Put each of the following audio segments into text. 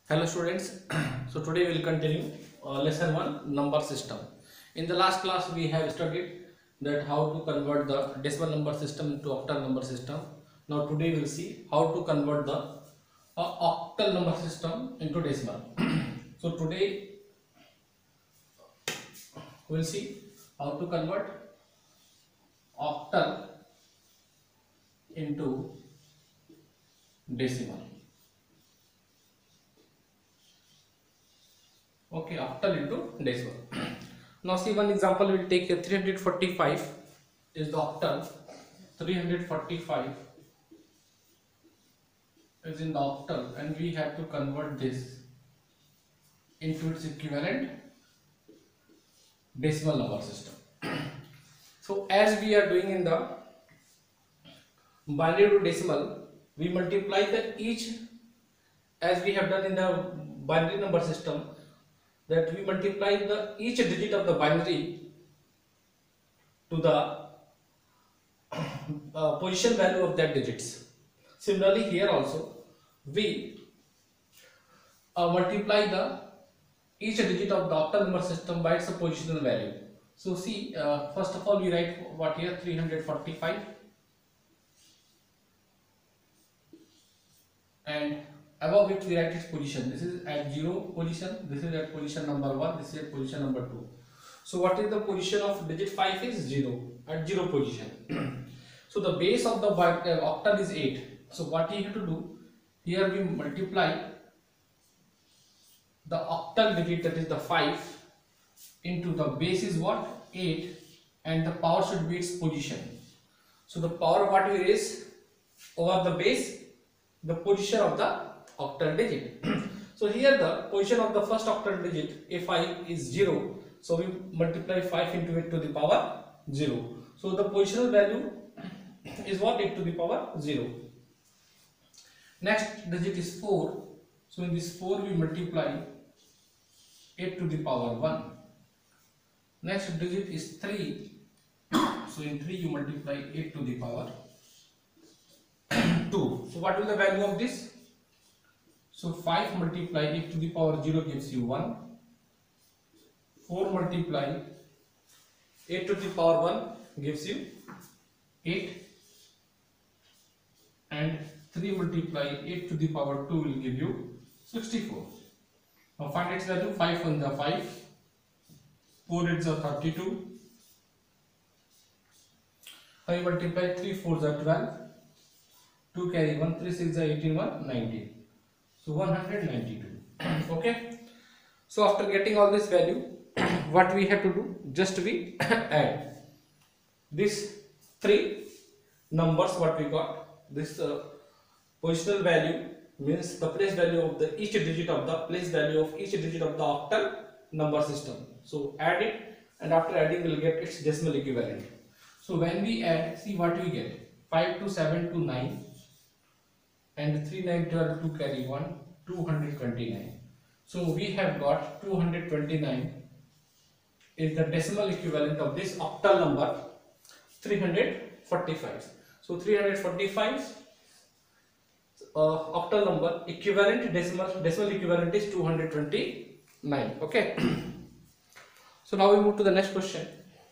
Hello students, so today we will continue lesson 1 number system. In the last class we have studied that how to convert the decimal number system into octal number system. Now today we will see how to convert the octal number system into decimal. So today we will see how to convert octal into decimal. Okay, octal into decimal. Now see one example we will take here. 345 is the octal. 345 is in the octal and we have to convert this into its equivalent decimal number system. So as we are doing in the binary to decimal, we multiply the each, as we have done in the binary number system, that we multiply the each digit of the binary to the position value of that digits. Similarly here also we multiply the each digit of the octal number system by its positional value. So see, first of all we write what here, 345, and above it we write its position. This is at 0 position, this is at position number 1, this is at position number 2. So what is the position of digit 5 is 0, at 0 position. So the base of the octal is 8. So what we have to do, here we multiply the octal digit, that is the 5, into the base is what, 8, and the power should be its position. So the power what we raise over the base, the position of the octal digit. So here the position of the first octal digit A5 is 0, so we multiply 5 into 8 to the power 0. So the positional value is what, 8 to the power 0. Next digit is 4, so in this 4 we multiply 8 to the power 1. Next digit is 3, so in 3 you multiply 8 to the power 2. So what is the value of this? So 5 multiply 8 to the power 0 gives you 1. 4 multiply 8 to the power 1 gives you 8. And 3 multiply 8 to the power 2 will give you 64. Now find its value. 5 on the 5, 4 is the 32. 5 multiply 3 4 is 12. 2 carry 1, 3 6 is 18, 1 19. So 192. Okay. So after getting all this value, what we have to do? Just we add these three numbers what we got. This positional value means the place value of the each digit of the place value of each digit of the octal number system. So add it, and after adding we will get its decimal equivalent. So when we add, see what we get. 5 to 7 to 9, and 3 9 12 2 carry 1, 229. So we have got 229 is the decimal equivalent of this octal number 345. So 345 octal number equivalent decimal equivalent is 229. Okay. So now we move to the next question.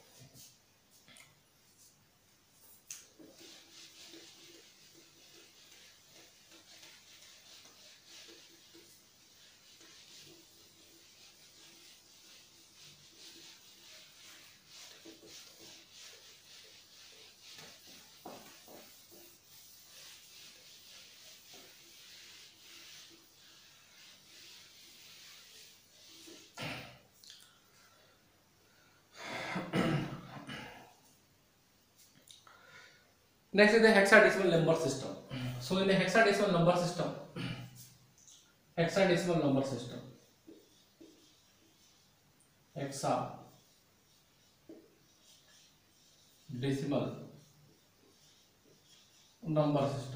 Next is the hexadecimal number system. So in the hexadecimal number system, hexadecimal number system, hexadecimal number system.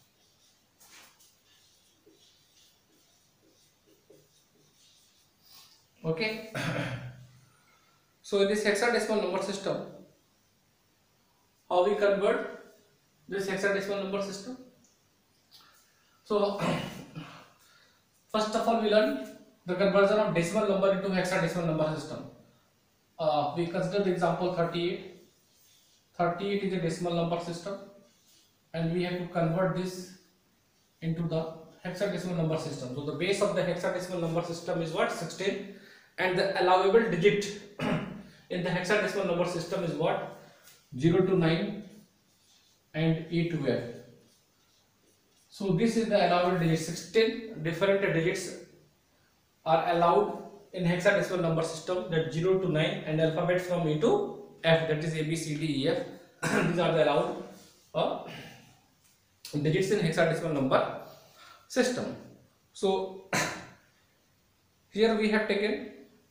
Okay. So in this hexadecimal number system, how we convert this hexadecimal number system? So First of all, we learn the conversion of decimal number into hexadecimal number system. We consider the example 38. 38 is a decimal number system, and we have to convert this into the hexadecimal number system. So the base of the hexadecimal number system is what? 16, and the allowable digit in the hexadecimal number system is what? 0 to 9 and E to F. So this is the allowable digit. 16 different digits are allowed in hexadecimal number system, that 0 to 9, and alphabets from E to F, that is A, B, C, D, E, F. These are the allowed digits in hexadecimal number system. So here we have taken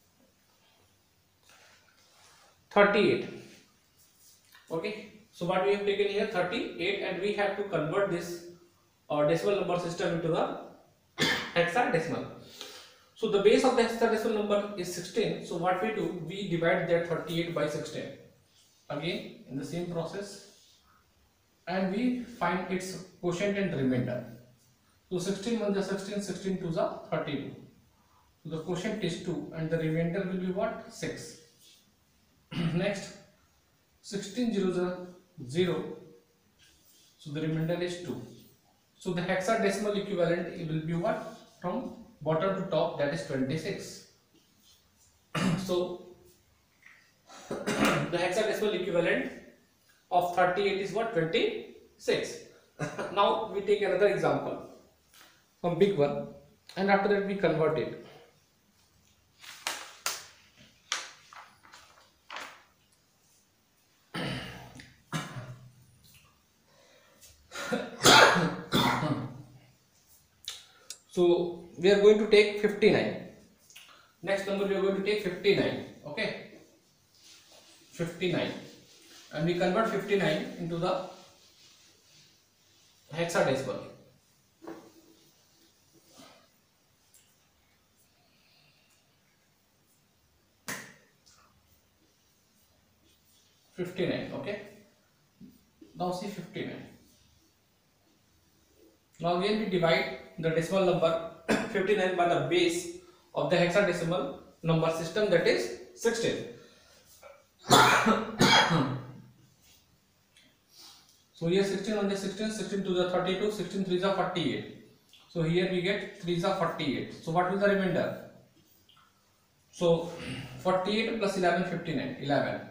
38. Okay, so what we have taken here 38, and we have to convert this decimal number system into the hexadecimal. So the base of the hexadecimal number is 16. So what we do, we divide that 38 by 16 again in the same process, and we find its quotient and remainder. So 16 1 is 16, 16 2 is 32. So the quotient is 2 and the remainder will be what? 6. Next, 16 0 is 0. So the remainder is 2. So the hexadecimal equivalent, it will be what? From bottom to top, that is 26. So the hexadecimal equivalent of 38 is what? 26. Now we take another example, some big one, and after that we convert it. So we are going to take 59. Next number we are going to take 59. Okay, 59, and we convert 59 into the hexadecimal. Okay, now see 59. Now again we divide the decimal number 59 by the base of the hexadecimal number system, that is 16. So here 16 on the 16, 16 to the 32, 16 3 is 48. So here we get 3 is 48. So what will the remainder? So 48 plus 11, 59, 11.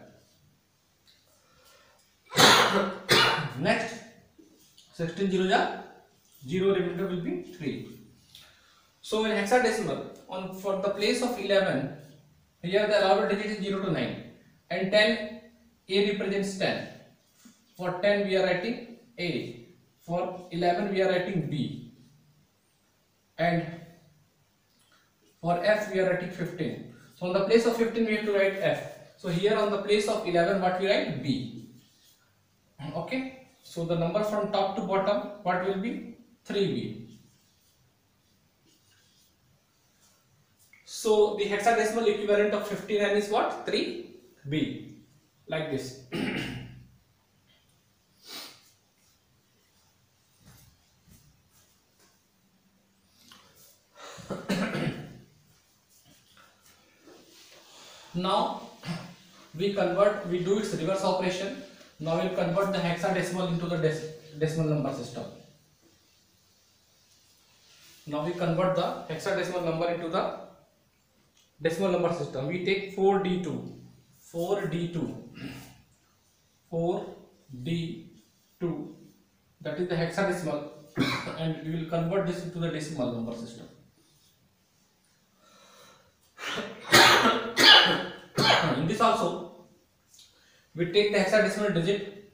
Next, 16 0 is 0, remainder will be 3. So in hexadecimal, for the place of 11, here the allowed digit is 0 to 9, and 10, A represents 10. For 10 we are writing A, for 11 we are writing B, and for F we are writing 15. So on the place of 15 we have to write F. So here on the place of 11 what we write? B. Okay, so the number from top to bottom what will be? 3B. So the hexadecimal equivalent of 59 is what? 3B, like this. Now we do its reverse operation. Now we will convert the hexadecimal into the decimal number system. Now we convert the hexadecimal number into the decimal number system. We take 4D2, 4D2, that is the hexadecimal, and we will convert this into the decimal number system. In this also, we take the hexadecimal digit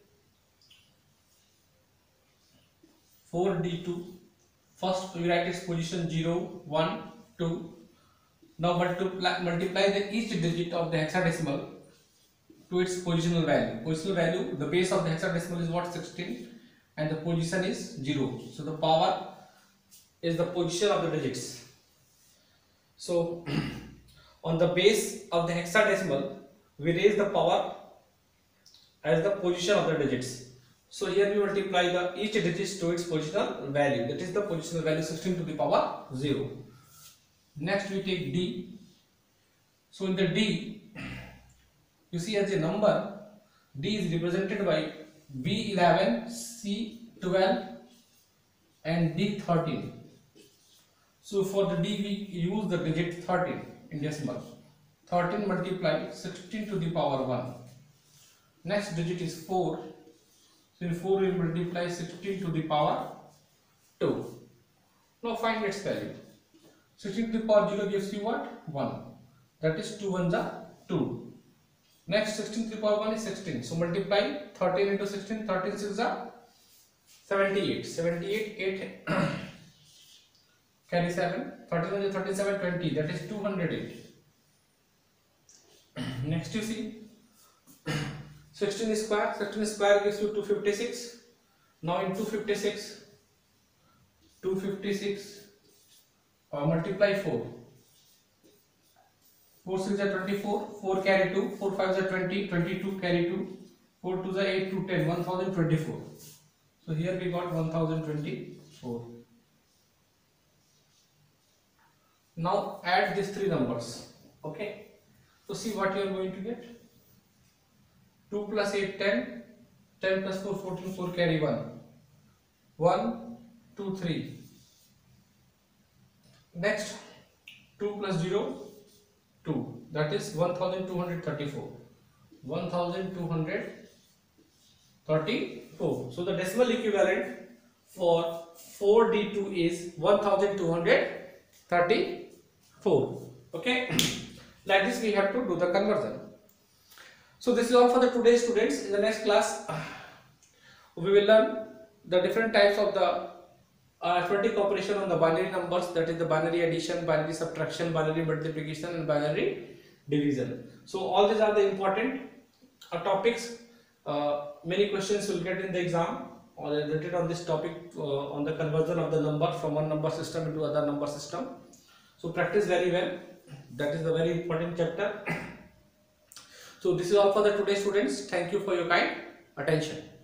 4D2. First we write its position 0, 1, 2. Now multiply the each digit of the hexadecimal to its positional value. Positional value, the base of the hexadecimal is what? 16, and the position is 0. So the power is the position of the digits. So on the base of the hexadecimal, we raise the power as the position of the digits. So here we multiply the each digit to its positional value, that is the positional value 16 to the power 0. Next we take D. So in the D, you see as a number, D is represented by B11, C12 and D13. So for the D we use the digit 13 in decimal. 13 multiply 16 to the power 1. Next digit is 4. So in 4 we multiply 16 to the power 2. Now find its value. 16 to the power 0 gives you what? 1. That is 2 1s are 2. Next 16 to the power 1 is 16. So multiply 13 into 16, 13 6s are 78. 78, 8 carry 7. 13 is 37, 20. That is 208. Next you see 16 square. 16 square gives you 256. Now in 256 multiply 4. 4 6 are 24. 4 carry 2. 4 5 are 20. 22 carry 2. 4 2 are 8 to 10. 1024. So here we got 1024. Now add these three numbers. Okay. So see what you are going to get. 2 plus 8 10. 10 plus 4 14. 4 carry 1. 1 2 3. Next 2 plus 0 2. That is 1234. 1234. So the decimal equivalent for 4D2 is 1234. Okay. Like this we have to do the conversion. So this is all for the today, students. In the next class we will learn the different types of the arithmetic operation on the binary numbers, that is the binary addition, binary subtraction, binary multiplication and binary division. So all these are the important topics. Many questions will get in the exam or related on this topic, on the conversion of the number from one number system into other number system. So practice very well. That is the very important chapter. So this is all for the today, students. Thank you for your kind attention.